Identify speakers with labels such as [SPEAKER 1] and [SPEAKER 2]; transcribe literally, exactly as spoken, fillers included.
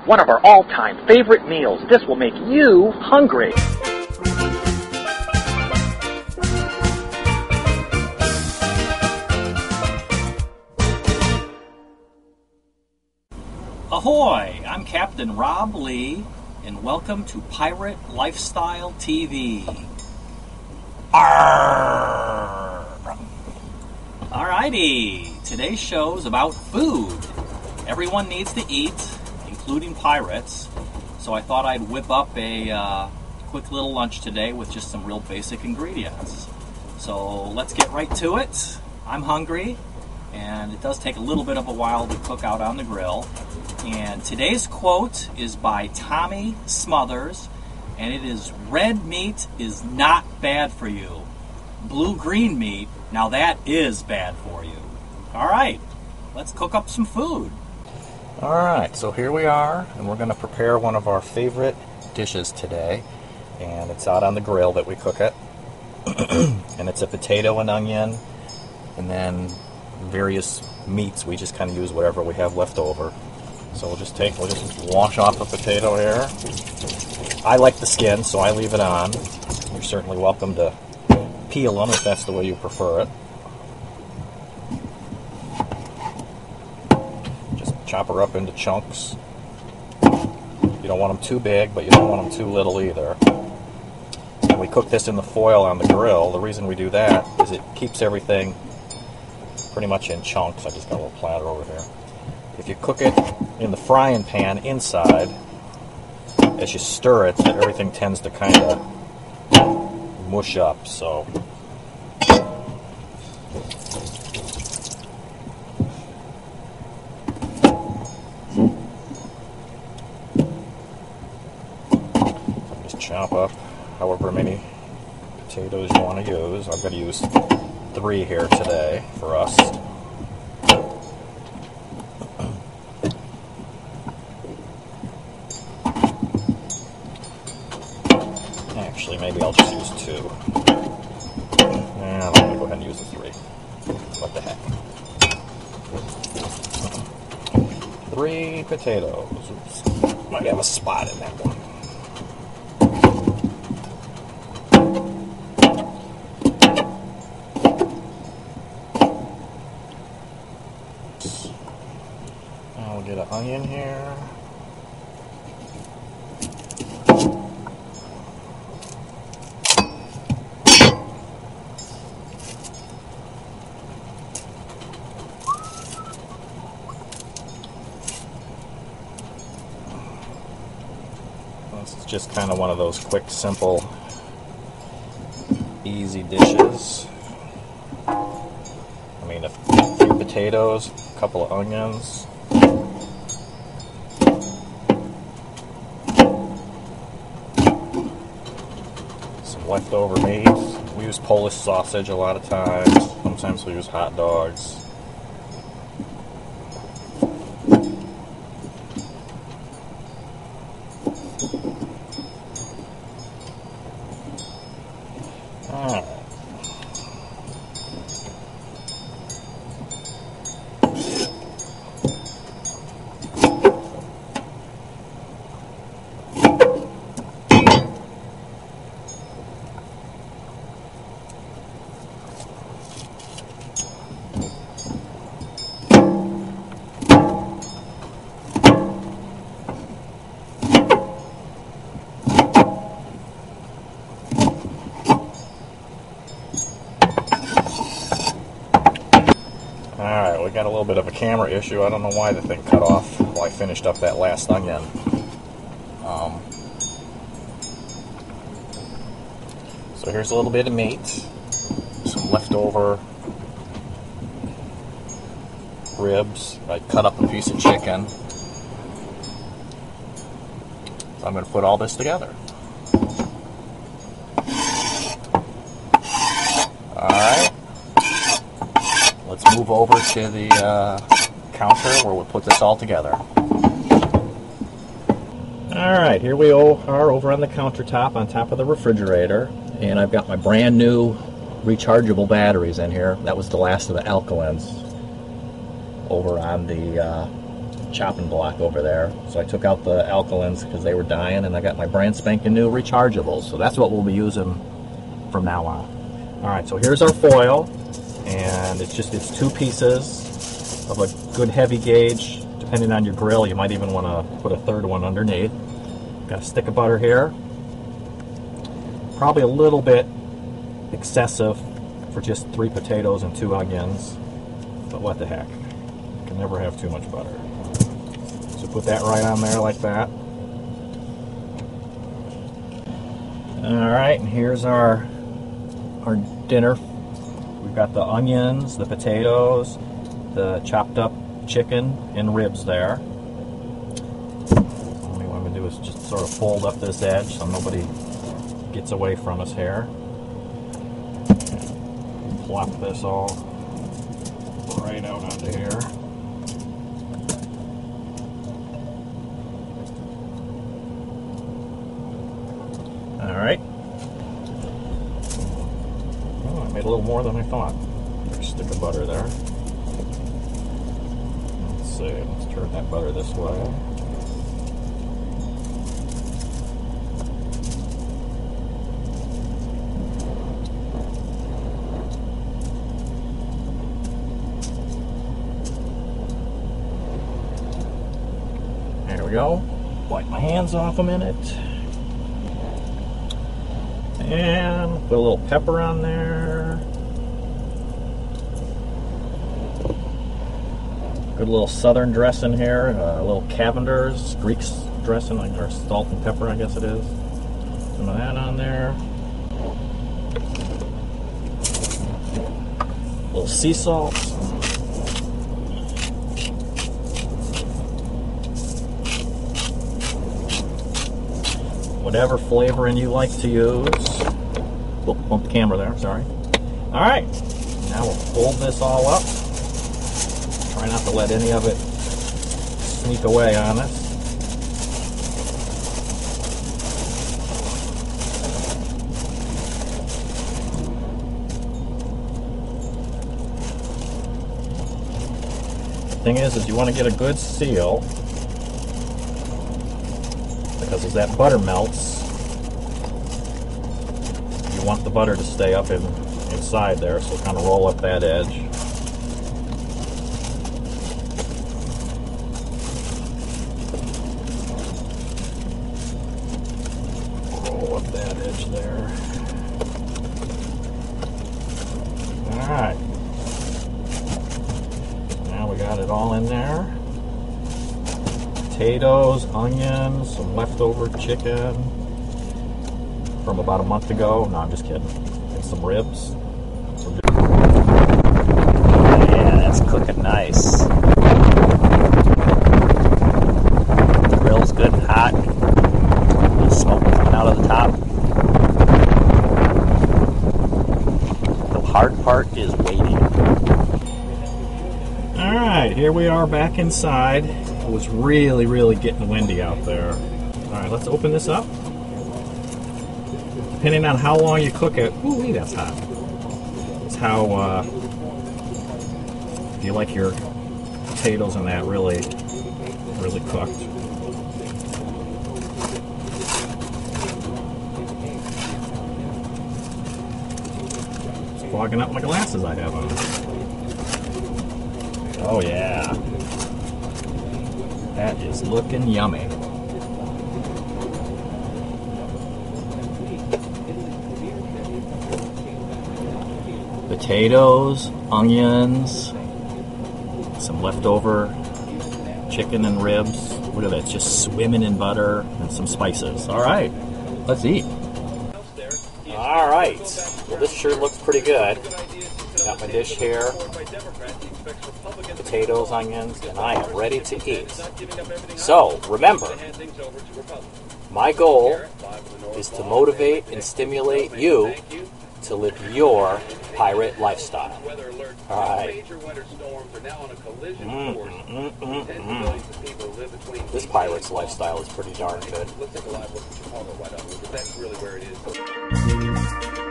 [SPEAKER 1] one of our all-time favorite meals. This will make you hungry.
[SPEAKER 2] Ahoy! I'm Captain Rob Lee, and welcome to Pirate Lifestyle T V. Arrrrr! Alrighty, today's show is about food. Everyone needs to eat, including pirates, so I thought I'd whip up a uh, quick little lunch today with just some real basic ingredients. So let's get right to it. I'm hungry, and it does take a little bit of a while to cook out on the grill. And today's quote is by Tommy Smothers, and it is, "Red meat is not bad for you. Blue-green meat, now that is bad for you." All right, let's cook up some food.
[SPEAKER 3] All right, so here we are, and we're going to prepare one of our favorite dishes today, and it's out on the grill that we cook it. And it's a potato and onion, and then various meats. We just kind of use whatever we have left over. So we'll just take, we'll just wash off a potato here. I like the skin, so I leave it on. You're certainly welcome to peel them if that's the way you prefer it. Just chop her up into chunks. You don't want them too big, but you don't want them too little either. And we cook this in the foil on the grill. The reason we do that is it keeps everything pretty much in chunks. I just got a little platter over here. If you cook it in the frying pan inside, as you stir it, everything tends to kind of mush up. So just chop up however many potatoes you want to use. I'm going to use three here today for us. Actually, maybe I'll just use two. And I'm going to go ahead and use the three. What the heck? Three potatoes. Oops. Might have a spot in that one. I'll get an onion here. This is just kind of one of those quick, simple, easy dishes. I mean, a few potatoes, a couple of onions. Some leftover meat. We use Polish sausage a lot of times. Sometimes we use hot dogs. Alright. Alright, we got a little bit of a camera issue. I don't know why the thing cut off while I finished up that last onion. Um, so here's a little bit of meat, some leftover ribs. I cut up a piece of chicken. So I'm going to put all this together. Alright. Let's move over to the uh, counter where we'll put this all together. Alright, here we are over on the countertop on top of the refrigerator, and I've got my brand new rechargeable batteries in here. That was the last of the alkalins over on the uh, chopping block over there. So I took out the alkalins because they were dying, and I got my brand spanking new rechargeables. So that's what we'll be using from now on. All right, so here's our foil, and it's just it's two pieces of a good heavy gauge. Depending on your grill, you might even want to put a third one underneath. Got a stick of butter here. Probably a little bit excessive for just three potatoes and two onions, but what the heck. You can never have too much butter. So put that right on there like that. Alright, and here's our, our dinner. We've got the onions, the potatoes, the chopped up chicken and ribs there. All we want to do is just sort of fold up this edge so nobody gets away from us here. Plop this all right out onto here. All right. Oh, I made a little more than I thought. Stick of butter there. Let's see, let's turn that butter this way. There we go. Wipe my hands off a minute. And put a little pepper on there. Good little southern dressing here. Uh, a little Cavender's Greek dressing, like our salt and pepper, I guess it is. Some of that on there. A little sea salt. Whatever flavoring you like to use. Oh, bump the camera there, sorry. Alright, now we'll fold this all up. Try not to let any of it sneak away on us. The thing is, is you want to get a good seal, because as that butter melts, you want the butter to stay up in, inside there, so kind of roll up that edge. Roll up that edge there. Alright. Now we got it all in there. Potatoes, onions, some leftover chicken from about a month ago. No, I'm just kidding. And some ribs. Yeah, that's cooking nice. The grill's good and hot. A little smoke coming out of the top. The hard part is waiting. Alright, here we are back inside. It was really, really getting windy out there. Alright, let's open this up. Depending on how long you cook it, ooh, that's hot. It's how, uh, if you like your potatoes and that really, really cooked. It's fogging up my glasses I have on. Oh yeah. That is looking yummy. Potatoes, onions, some leftover chicken and ribs. Look at that, just swimming in butter and some spices. All right, let's eat. All right, well this sure looks pretty good. Got my dish here. Potatoes, onions, and I am ready to eat. So, remember, my goal is to motivate and stimulate you to live your pirate lifestyle. Alright. Mm, mm, mm, mm. This pirate's lifestyle is pretty darn good.